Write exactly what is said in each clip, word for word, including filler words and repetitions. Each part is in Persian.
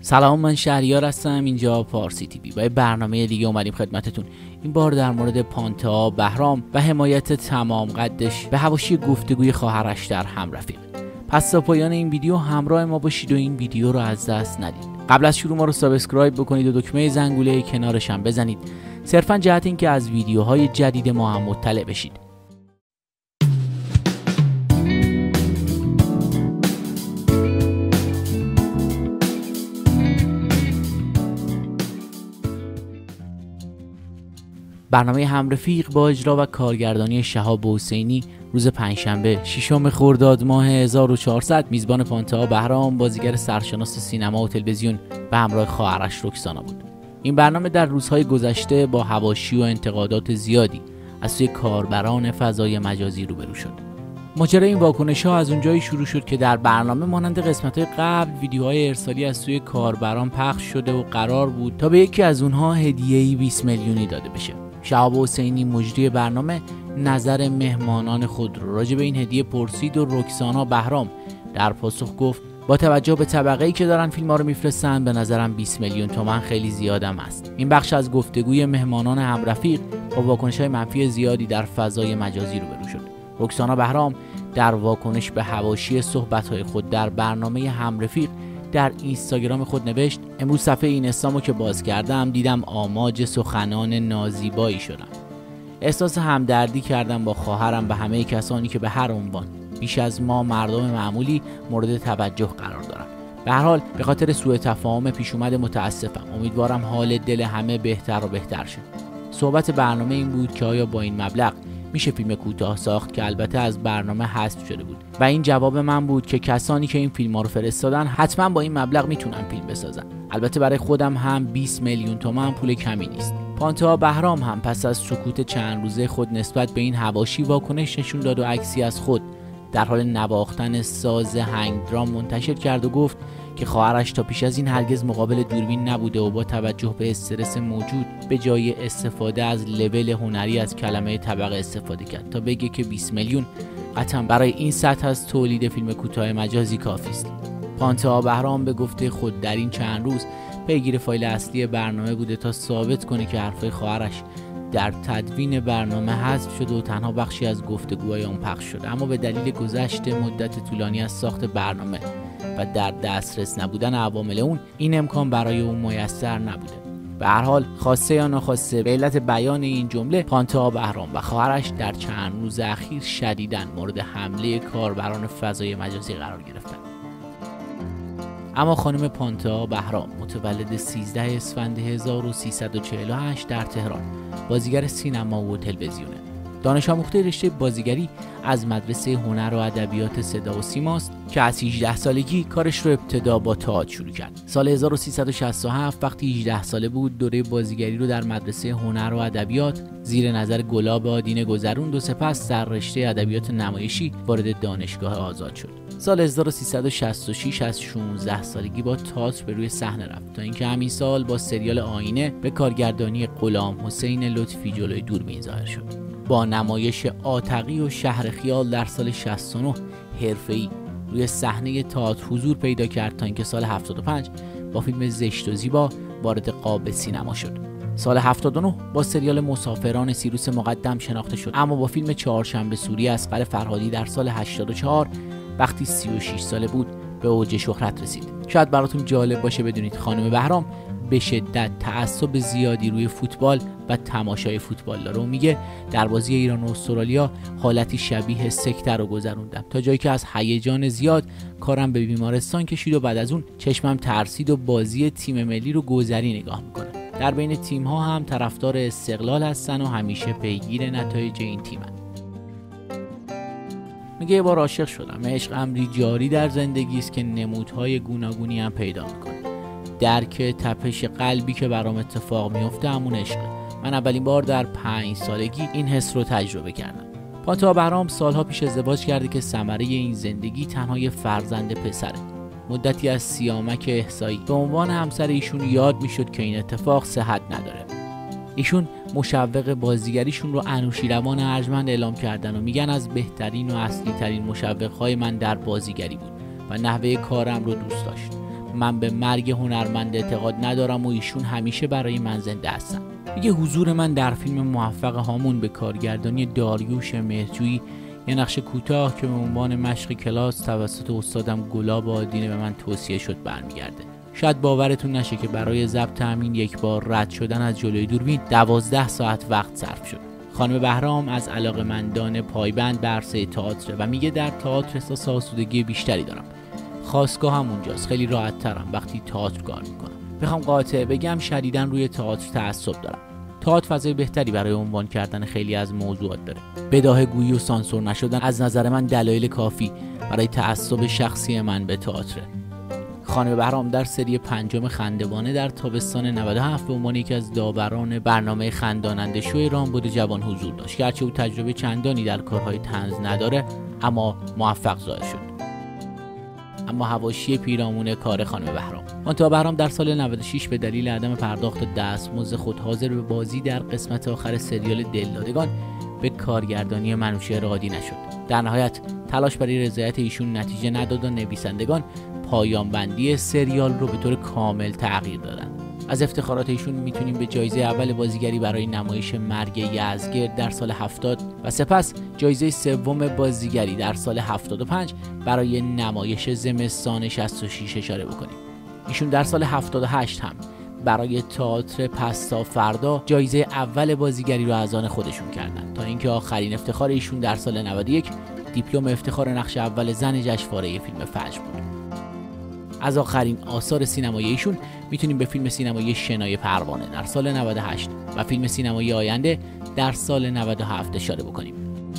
سلام، من شهریار هستم. اینجا پارسی تیوی با برنامه دیگه اومدیم خدمتتون. این بار در مورد پانتا بهرام و حمایت تمام قدش به حواشی گفتگوی خواهرش در همرفیق. پس تا پایان این ویدیو همراه ما باشید و این ویدیو رو از دست ندید. قبل از شروع ما رو سابسکرایب بکنید و دکمه زنگوله کنارش هم بزنید، صرفا جهت اینکه از ویدیوهای جدید ما هم مطلع بشید. برنامه همرفیق با اجرا و کارگردانی شهاب حسینی روز پنجشنبه ششم خرداد ماه هزار و چهارصد میزبان پانتا بهرام، بازیگر سرشناس سینما و تلویزیون، به همراه خواهرش رکسانا بود. این برنامه در روزهای گذشته با حواشی و انتقادات زیادی از سوی کاربران فضای مجازی روبرو شد. ماجرای این واکنش‌ها از اونجایی شروع شد که در برنامه مانند قسمت‌های قبل ویدیوهای ارسالی از سوی کاربران پخش شده و قرار بود تا به یکی از اونها هدیه‌ای بیست میلیونی داده بشه. شهاب حسینی مجری برنامه نظر مهمانان خود را راجع به این هدیه پرسید و رکسانا بهرام در پاسخ گفت با توجه به طبقه‌ای که دارن فیلم‌ها رو میفرستن به نظرم بیست میلیون تومان خیلی زیادم است. این بخش از گفتگوی مهمانان همرفیق با واکنش‌های منفی زیادی در فضای مجازی روبرو شد. رکسانا بهرام در واکنش به حواشی صحبت‌های خود در برنامه همرفیق در اینستاگرام خود نوشت: امروز صفحه اینستامو که باز کردم دیدم آماج سخنان نازیبایی شدم. احساس همدردی کردم با خواهرم و همه کسانی که به هر عنوان بیش از ما مردم معمولی مورد توجه قرار دارن. به هر حال به خاطر سوء تفاهم پیش اومده متاسفم. امیدوارم حال دل همه بهتر و بهتر شه. صحبت برنامه این بود که آیا با این مبلغ میشه فیلم کوتاه ساخت، که البته از برنامه حذف شده بود و این جواب من بود که کسانی که این فیلم‌ها رو فرستادن حتما با این مبلغ میتونن فیلم بسازن. البته برای خودم هم بیست میلیون تومان پول کمی نیست. پانتا بهرام هم پس از سکوت چند روزه خود نسبت به این حواشی واکنش نشون داد و عکسی از خود در حال نواختن ساز هنگ درام منتشر کرد و گفت که خواهرش تا پیش از این هرگز مقابل دوربین نبوده و با توجه به استرس موجود به جای استفاده از لول هنری از کلمه طبقه استفاده کرد تا بگه که بیست میلیون قطعا برای این سطح از تولید فیلم کوتاه مجازی کافی است. پانتا بهرام به گفته خود در این چند روز پیگیر فایل اصلی برنامه بوده تا ثابت کنه که حرفای خواهرش در تدوین برنامه حذف شده و تنها بخشی از گفتگوهای اون پخش شده، اما به دلیل گذشت مدت طولانی از ساخت برنامه و در دسترس نبودن عوامل اون این امکان برای اون میسر نبوده. به هر حال خواسته یا ناخواسته به علت بیان این جمله پانتا بهرام و خواهرش در چند روز اخیر شدیداً مورد حمله کاربران فضای مجازی قرار گرفتند. اما خانم پانتا بهرام متولد سیزده اسفند هزار و سیصد و چهل و هشت در تهران، بازیگر سینما و تلویزیونه. دانش آموخته رشته بازیگری از مدرسه هنر و ادبیات صدا و سیماست که از هجده سالگی کارش رو ابتدا با تئاتر شروع کرد. سال هزار و سیصد و شصت و هفت وقتی هجده ساله بود دوره بازیگری رو در مدرسه هنر و ادبیات زیر نظر گلاب آدینه گذروند و سپس در رشته ادبیات نمایشی وارد دانشگاه آزاد شد. سال هزار و سیصد و شصت و شش از شانزده سالگی با تئاتر به روی صحنه رفت تا اینکه همین سال با سریال آینه به کارگردانی غلام حسین لطفی جلوی دوربین ظاهر شد. با نمایش آتقی و شهر خیال در سال شصت و نه حرفه‌ای روی صحنه تئاتر حضور پیدا کرد تا اینکه سال هفتاد و پنج با فیلم زشت و زیبا وارد قاب سینما شد. سال هفتاد و نه با سریال مسافران سیروس مقدم شناخته شد، اما با فیلم چهارشنبه سوری اصغر فرهادی در سال هشتاد و چهار وقتی سی و شش ساله بود به اوج شهرت رسید. شاید براتون جالب باشه بدونید خانم بهرام به شدت تعصب زیادی روی فوتبال و تماشای فوتبال داره و میگه در بازی ایران و استرالیا حالتی شبیه سکته رو گذروندم تا جایی که از هیجان زیاد کارم به بیمارستان کشید و بعد از اون چشمم ترسید و بازی تیم ملی رو گذری نگاه میکنه. در بین تیم ها هم طرفدار استقلال هستن و همیشه پیگیر نتایج این تیمن. میگه یه بار عاشق شدم. عشق امری جاری در زندگی است که نمودهای گوناگونی هم پیدا میکنه. درک تپش قلبی که برام اتفاق میفته همون عشقه. من اولین بار در پنج سالگی این حس رو تجربه کردم. پانتا بهرام سالها پیش ازدواج کرده که ثمره این زندگی تنها یه فرزند پسره. مدتی از سیامک احصایی به عنوان همسر ایشون یاد میشد که این اتفاق صحت نداره. ایشون مشوق بازیگریشون رو انوشیروان ارجمند اعلام کردن و میگن از بهترین و اصلی ترین مشوقهای من در بازیگری بود و نحوه کارم رو دوست داشت. من به مرگ هنرمند اعتقاد ندارم و ایشون همیشه برای من زنده هستن. میگه حضور من در فیلم موفق هامون به کارگردانی داریوش مهرجویی، یه نقش کوتاه که به عنوان مشق کلاس توسط استادم گلاب آدینه به من توصیه شد برمیگرده. شاید باورتون نشه که برای ضبط همین یک بار رد شدن از جلوی دوربین دوازده ساعت وقت صرف شد. خانم بهرام از علاقه‌مندان پایبند به عرصه تئاتر و میگه در تئاتر احساس آسودگی بیشتری دارم. خاستگاه هم اونجاست، خیلی راحت ترم وقتی تئاتر کار میکنم. بخوام قاطع بگم شدیداً روی تئاتر تعصب دارم. تئاتر فضای بهتری برای عنوان کردن خیلی از موضوعات داره. بداهه‌گویی و سانسور نشدن از نظر من دلایل کافی برای تعصب شخصی من به تئاتر. خانم بهرام در سری پنجم خندوانه در تابستان نود و هفت به عنوان یکی از داوران برنامه خنداننده شوی رامبد جوان حضور داشت. گرچه او تجربه چندانی در کارهای طنز نداره اما موفق ظاهر شد. اما حواشی پیرامون کار خانم بهرام. منتها بهرام در سال نود و شش به دلیل عدم پرداخت دستمزد خود حاضر به بازی در قسمت آخر سریال دلدادگان به کارگردانی منوچهر هادی نشد. در نهایت تلاش برای رضایت ایشون نتیجه نداد و نویسندگان پایان بندی سریال رو به طور کامل تغییر دادن. از افتخارات ایشون میتونیم به جایزه اول بازیگری برای نمایش مرگ یزدگرد در سال هفتاد و سپس جایزه سوم بازیگری در سال هفتاد و پنج برای نمایش زمستان شصت و شش اشاره بکنیم. ایشون در سال هفتاد و هشت هم برای تئاتر پس تا فردا جایزه اول بازیگری رو از آن خودشون کردن، تا اینکه آخرین افتخار ایشون در سال نود و یک دیپلم افتخار نقش اول زن جشنواره فیلم فجر بود. از آخرین آثار سینمایی ایشون میتونیم به فیلم سینمایی شنای پروانه در سال نود و هشت و فیلم سینمایی آینده در سال نود و هفت اشاره بکنیم.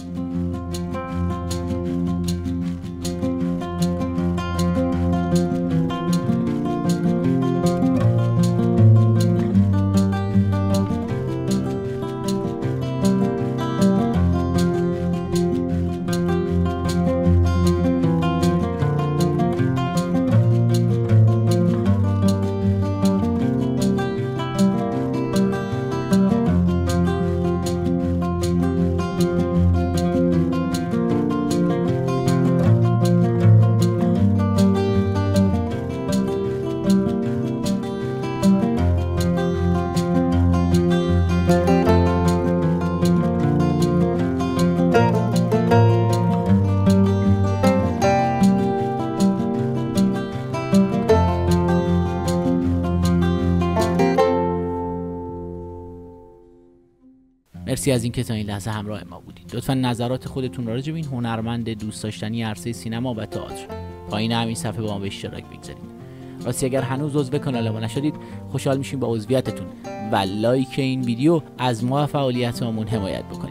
مرسی از اینکه تا این لحظه همراه ما بودید. لطفاً نظرات خودتون را راجع به این هنرمند دوست داشتنی عرصه سینما و تئاتر پایین همین صفحه با ما به اشتراک بگذارید. راستی اگر هنوز عضو کانال ما نشدید خوشحال میشیم با عضویتتون و لایک این ویدیو از ما و فعالیتمون حمایت بکنید.